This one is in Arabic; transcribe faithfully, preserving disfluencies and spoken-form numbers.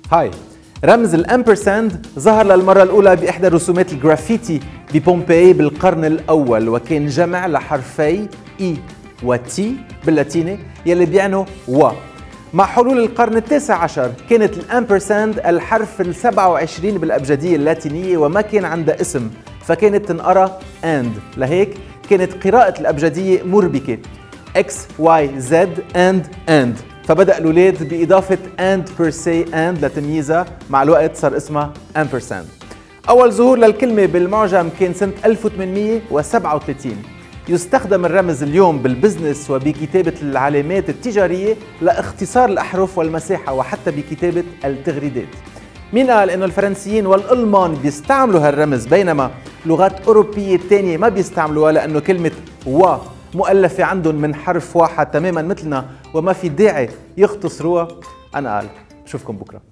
هاي رمز الامبرساند ظهر للمرة الأولى بإحدى رسومات الجرافيتي ببومباي بالقرن الأول، وكان جمع لحرفي إي وتي باللاتيني يلي بيعنوا و. مع حلول القرن التاسع عشر كانت الامبرساند الحرف السبعة وعشرين بالأبجدية اللاتينية وما كان عندها اسم، فكانت تنقرأ اند، لهيك كانت قراءة الأبجدية مربكة X Y Z and and، فبدأ الأولاد بإضافة and per se and لتمييزها، مع الوقت صار اسمها ampersand. أول ظهور للكلمة بالمعجم كان سنة ألف وثمانمئة وسبعة وثلاثين. يستخدم الرمز اليوم بالبزنس وبكتابة العلامات التجارية لاختصار الأحرف والمساحة وحتى بكتابة التغريدات. مين قال إنه الفرنسيين والألمان بيستعملوا هالرمز بينما لغات أوروبية تانية ما بيستعملوها، لأنه كلمة و مؤلفة عندهم من حرف واحد تماما مثلنا وما في داعي يختصروها؟ أنا قال بشوفكم بكرة.